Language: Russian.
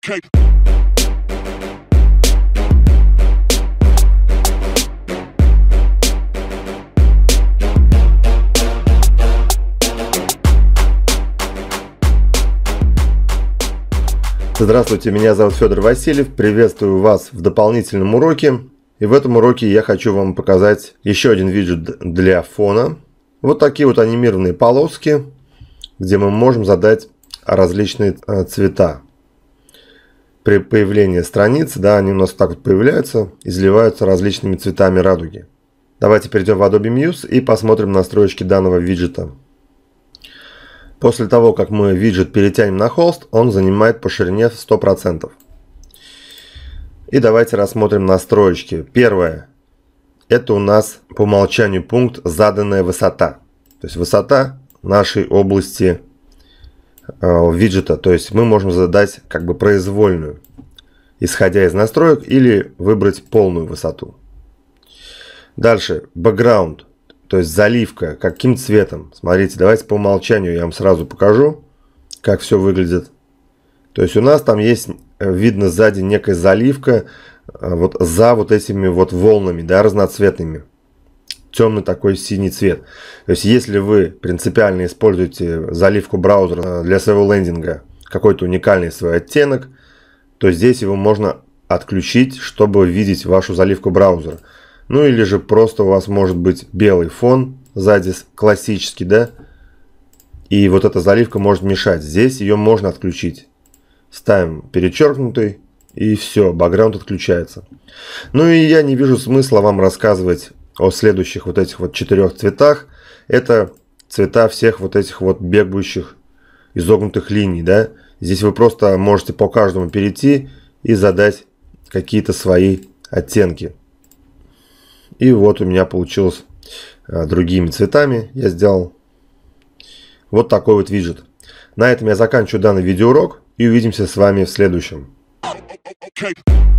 Okay. Здравствуйте, меня зовут Федор Васильев, приветствую вас в дополнительном уроке. И в этом уроке я хочу вам показать еще один виджет для фона. Вот такие вот анимированные полоски, где мы можем задать различные цвета. При появлении страницы, они у нас так вот появляются, изливаются различными цветами радуги. Давайте перейдем в Adobe Muse и посмотрим настройки данного виджета. После того, как мы виджет перетянем на холст, он занимает по ширине 100%. И давайте рассмотрим настройки. Первое. Это у нас по умолчанию пункт «Заданная высота». То есть высота нашей области виджета. То есть мы можем задать как бы произвольную, исходя из настроек, или выбрать полную высоту. Дальше. Background. То есть заливка, каким цветом. Смотрите, давайте по умолчанию я вам сразу покажу, как все выглядит. То есть у нас там есть, видно сзади некая заливка вот за вот этими вот волнами, разноцветными. Темный такой синий цвет. То есть если вы принципиально используете заливку браузера для своего лендинга, какой-то уникальный свой оттенок, то здесь его можно отключить, чтобы видеть вашу заливку браузера. Ну или же просто у вас может быть белый фон сзади, классический, и вот эта заливка может мешать. Здесь ее можно отключить. Ставим перечеркнутый, и все, бэкграунд отключается. Ну и я не вижу смысла вам рассказывать о следующих вот этих вот 4 цветах. Это цвета всех вот этих вот бегающих изогнутых линий, Здесь вы просто можете по каждому перейти и задать какие-то свои оттенки. И вот у меня получилось другими цветами. Я сделал вот такой вот виджет. На этом я заканчиваю данный видеоурок и увидимся с вами в следующем. Okay.